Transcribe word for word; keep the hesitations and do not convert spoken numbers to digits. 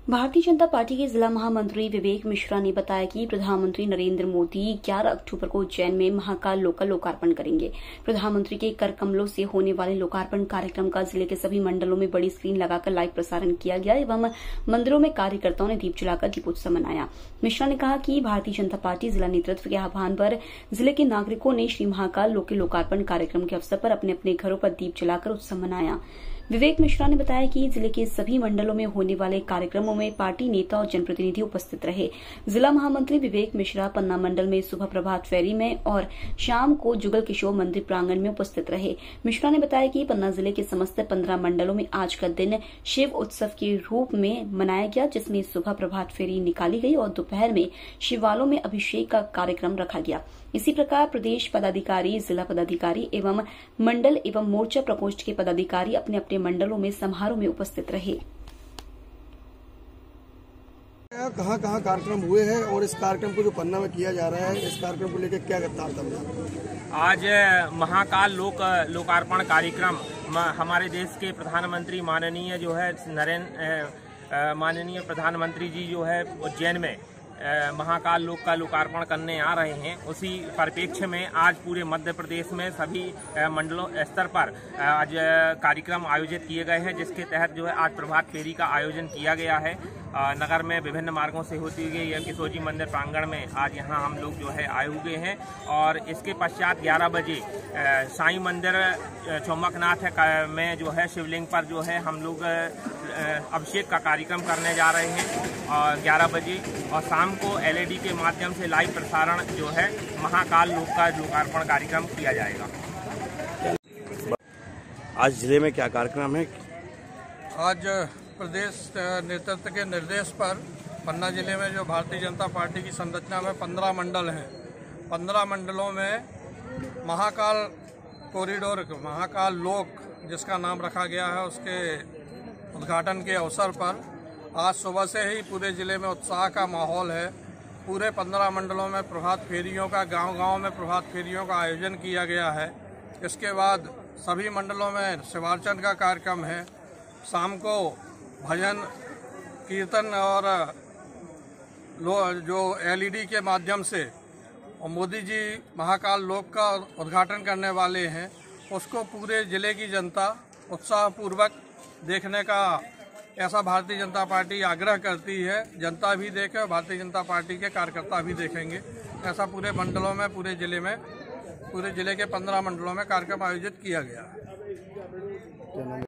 Bharatiya Janata party के जिला महामंत्री विवेक मिश्रा ने बताया कि प्रधानमंत्री नरेंद्र मोदी ग्यारह अक्टूबर को उज्जैन में महाकाल लोक का लोकार्पण करेंगे। प्रधानमंत्री के कर कमलों से होने वाले लोकार्पण कार्यक्रम का जिले के सभी मंडलों में बड़ी स्क्रीन लगाकर लाइव प्रसारण किया गया एवं मंदिरों में कार्यकर्ताओं ने दीप जलाकर दीपोत्सव मनाया। मिश्रा ने कहा कि भारतीय जनता पार्टी जिला नेतृत्व के आह्वान पर जिले के नागरिकों ने श्री महाकाल लोक के लोकार्पण कार्यक्रम के अवसर पर अपने अपने घरों पर दीप जलाकर उत्सव मनाया। विवेक मिश्रा ने बताया कि जिले के सभी मंडलों में होने वाले कार्यक्रमों में पार्टी नेता और जनप्रतिनिधि उपस्थित रहे। जिला महामंत्री विवेक मिश्रा पन्ना मंडल में सुबह प्रभात फेरी में और शाम को जुगल किशोर मंदिर प्रांगण में उपस्थित रहे। मिश्रा ने बताया कि पन्ना जिले के समस्त पंद्रह मंडलों में आज का दिन शिव उत्सव के रूप में मनाया गया, जिसमें सुबह प्रभात फेरी निकाली गई और दोपहर में शिवालयों में अभिषेक का कार्यक्रम रखा गया। इसी प्रकार प्रदेश पदाधिकारी, जिला पदाधिकारी एवं मंडल एवं मोर्चा प्रकोष्ठ के पदाधिकारी अपने अपने मंडलों में समारोह में उपस्थित रहे। कहाँ कहाँ कार्यक्रम हुए हैं और इस कार्यक्रम को जो पन्ना में किया जा रहा है, इस कार्यक्रम को लेकर क्या तारतम्य है? आज महाकाल लोक लोकार्पण कार्यक्रम हमारे देश के प्रधानमंत्री माननीय जो है नरेंद्र माननीय प्रधानमंत्री जी जो है उज्जैन में महाकाल लोक का लोकार्पण करने आ रहे हैं। उसी परिप्रेक्ष्य में आज पूरे मध्य प्रदेश में सभी मंडलों स्तर पर आज कार्यक्रम आयोजित किए गए हैं, जिसके तहत जो है आज प्रभात फेरी का आयोजन किया गया है। नगर में विभिन्न मार्गों से होती हुई यह किशोर जी मंदिर प्रांगण में आज यहाँ हम लोग जो है आए हुए हैं और इसके पश्चात ग्यारह बजे साईं मंदिर चौमकनाथ में जो है शिवलिंग पर जो है हम लोग अभिषेक का कार्यक्रम करने जा रहे हैं और ग्यारह बजे और शाम को एलईडी के माध्यम से लाइव प्रसारण जो है महाकाल लोक का लोकार्पण कार्यक्रम किया जाएगा। आज जिले में क्या कार्यक्रम है? आज प्रदेश नेतृत्व के निर्देश पर पन्ना जिले में जो भारतीय जनता पार्टी की संरचना में पंद्रह मंडल हैं, पंद्रह मंडलों में महाकाल कॉरिडोर महाकाल लोक जिसका नाम रखा गया है, उसके उद्घाटन के अवसर पर आज सुबह से ही पूरे जिले में उत्साह का माहौल है। पूरे पंद्रह मंडलों में प्रभात फेरियों का गांव-गांव में प्रभात फेरियों का आयोजन किया गया है। इसके बाद सभी मंडलों में शिवार्चन का कार्यक्रम है। शाम को भजन कीर्तन और जो एलईडी के माध्यम से और मोदी जी महाकाल लोक का उद्घाटन करने वाले हैं, उसको पूरे जिले की जनता उत्साहपूर्वक देखने का ऐसा भारतीय जनता पार्टी आग्रह करती है। जनता भी देखे और भारतीय जनता पार्टी के कार्यकर्ता भी देखेंगे। ऐसा पूरे मंडलों में पूरे जिले में पूरे जिले के पंद्रह मंडलों में कार्यक्रम आयोजित किया गया है।